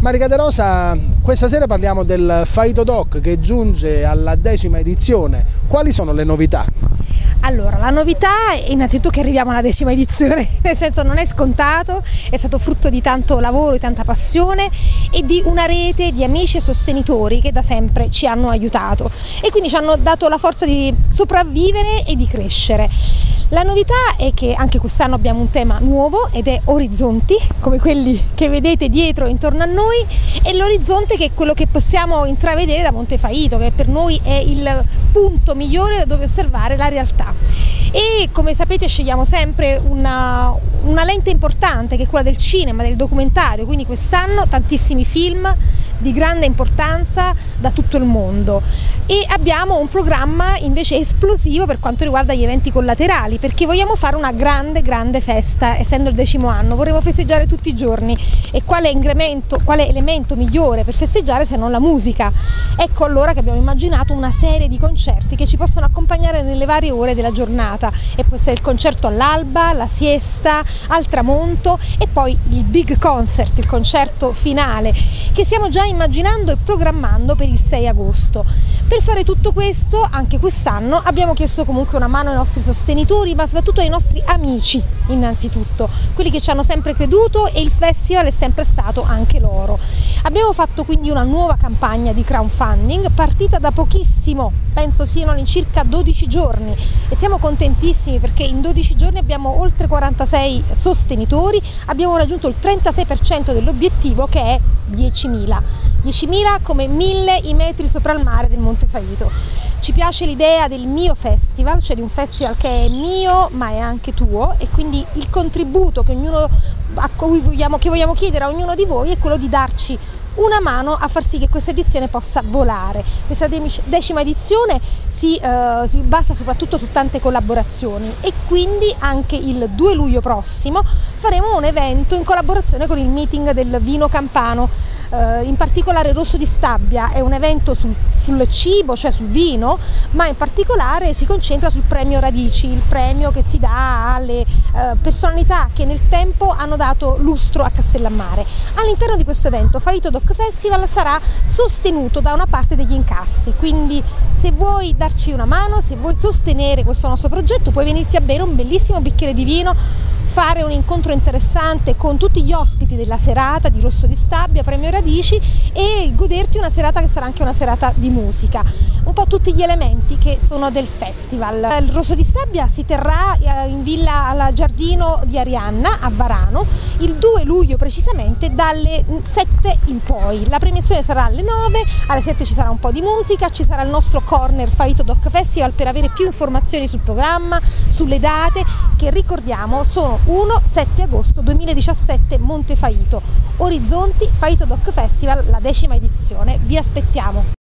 Marica De Rosa, questa sera parliamo del Faito Doc che giunge alla 10ª edizione. Quali sono le novità? Allora, la novità è innanzitutto che arriviamo alla 10ª edizione, nel senso non è scontato, è stato frutto di tanto lavoro, di tanta passione e di una rete di amici e sostenitori che da sempre ci hanno aiutato e quindi ci hanno dato la forza di sopravvivere e di crescere. La novità è che anche quest'anno abbiamo un tema nuovo ed è orizzonti, come quelli che vedete dietro intorno a noi, e l'orizzonte che è quello che possiamo intravedere da Monte Faito, che per noi è il punto migliore da dove osservare la realtà. E come sapete scegliamo sempre una lente importante che è quella del cinema, del documentario, quindi quest'anno tantissimi film di grande importanza da tutto il mondo e abbiamo un programma invece esplosivo per quanto riguarda gli eventi collaterali, perché vogliamo fare una grande festa, essendo il 10° anno, vorremmo festeggiare tutti i giorni e quale elemento migliore per festeggiare se non la musica? Ecco allora che abbiamo immaginato una serie di concerti che ci possono accompagnare nelle varie ore della giornata e può essere il concerto all'alba, la siesta, al tramonto e poi il big concert, il concerto finale che stiamo già immaginando e programmando per il 6 agosto. Per fare tutto questo, anche quest'anno, abbiamo chiesto comunque una mano ai nostri sostenitori, ma soprattutto ai nostri amici, innanzitutto, quelli che ci hanno sempre creduto e il festival è sempre stato anche loro. Abbiamo fatto quindi una nuova campagna di crowdfunding, partita da pochissimo, penso siano in circa 12 giorni e siamo contentissimi perché in 12 giorni abbiamo oltre 46 sostenitori, abbiamo raggiunto il 36% dell'obiettivo che è 10.000 come 1.000 i metri sopra il mare del Monte Faito. Ci piace l'idea del mio festival, cioè di un festival che è mio ma è anche tuo e quindi il contributo che vogliamo chiedere a ognuno di voi è quello di darci una mano a far sì che questa edizione possa volare. Questa 10ª edizione si basa soprattutto su tante collaborazioni e quindi anche il 2 luglio prossimo faremo un evento in collaborazione con il meeting del vino campano. In particolare Rosso di Stabia è un evento sul cibo, cioè sul vino, ma in particolare si concentra sul premio Radici, il premio che si dà alle personalità che nel tempo hanno dato lustro a Castellammare. All'interno di questo evento Faito Doc Festival sarà sostenuto da una parte degli incassi, quindi se vuoi darci una mano, se vuoi sostenere questo nostro progetto, puoi venirti a bere un bellissimo bicchiere di vino, fare un incontro interessante con tutti gli ospiti della serata di Rosso di Stabia, Premio Radici e goderti una serata che sarà anche una serata di musica, un po' tutti gli elementi che sono del festival. Il Rosso di Stabia si terrà in villa al Giardino di Arianna a Varano il 2 luglio precisamente dalle 7 in poi. La premiazione sarà alle 9, alle 7 ci sarà un po' di musica, ci sarà il nostro corner Faito Doc Festival per avere più informazioni sul programma, sulle date che ricordiamo sono 1-7 agosto 2017 Monte Faito, Orizzonti Faito Doc Festival, la 10ª edizione. Vi aspettiamo!